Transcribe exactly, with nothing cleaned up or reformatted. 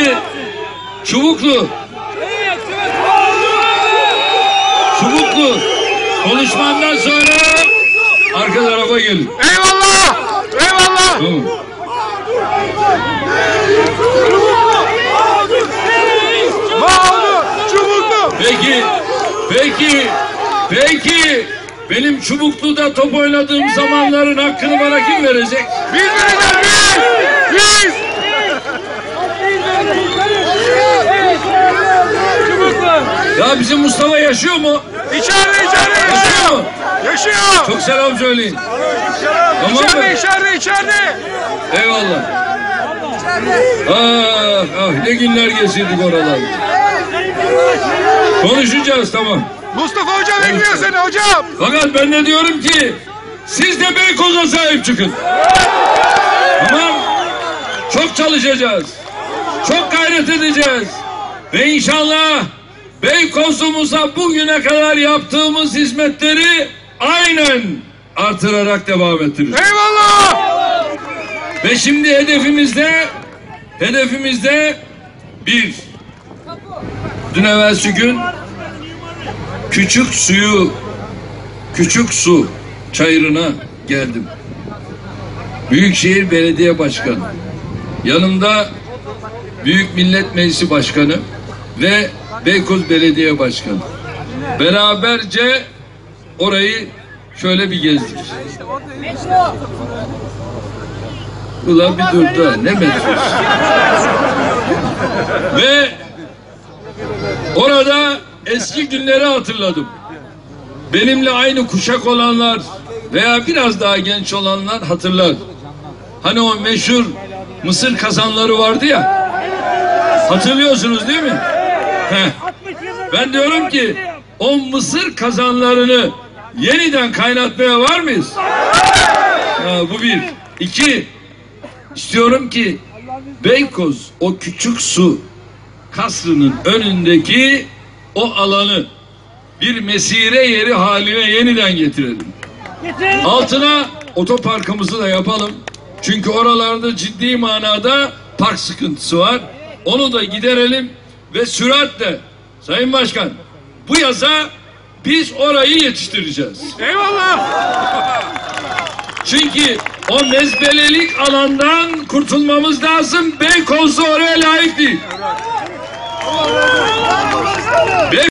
Şimdi Çubuklu. Çubuklu. Konuşmandan sonra arka tarafa gelin. Eyvallah. Eyvallah. Tamam. Mahmut Çubuklu. Peki, peki, peki benim Çubuklu'da top oynadığım zamanların hakkını bana kim verecek? Biz vereceğiz biz. Biz. Ya bizim Mustafa yaşıyor mu? İçeride içeride Yaşıyor yaşıyor. mu? Yaşıyor. Çok selam söyleyin. Tamam mı? İçeride içeride içeride. Eyvallah. Ah, ah ne günler geçirdik oralarda. Konuşacağız tamam. Mustafa Hoca bekliyor seni hocam. Fakat ben de diyorum ki siz de Beykoz'a sahip çıkın. Tamam. Çok çalışacağız. Çok gayret edeceğiz. Ve inşallah Beykoz'umuza bugüne kadar yaptığımız hizmetleri aynen artırarak devam ettiririz. Eyvallah. Ve şimdi hedefimizde hedefimizde bir dün evvelsi gün küçük suyu küçük su çayırına geldim. Büyükşehir Belediye Başkanı, yanımda Büyük Millet Meclisi Başkanı ve Beykoz Belediye Başkanı. Beraberce orayı şöyle bir gezdik. Ulan bir dur da ne metrosu? Ve orada eski günleri hatırladım. Benimle aynı kuşak olanlar veya biraz daha genç olanlar hatırlar. Hani o meşhur mısır kazanları vardı ya. Hatırlıyorsunuz değil mi? Heh. Ben diyorum ki o mısır kazanlarını yeniden kaynatmaya var mıyız? Ha, bu bir. İki, istiyorum ki Beykoz o küçük su kasrının önündeki o alanı bir mesire yeri haline yeniden getirelim. Altına otoparkımızı da yapalım. Çünkü oralarda ciddi manada park sıkıntısı var. Onu da giderelim ve süratle Sayın Başkan bu yaza biz orayı yetiştireceğiz. Eyvallah. Çünkü o mezbelelik alandan kurtulmamız lazım. Beykoz da oraya layık değil.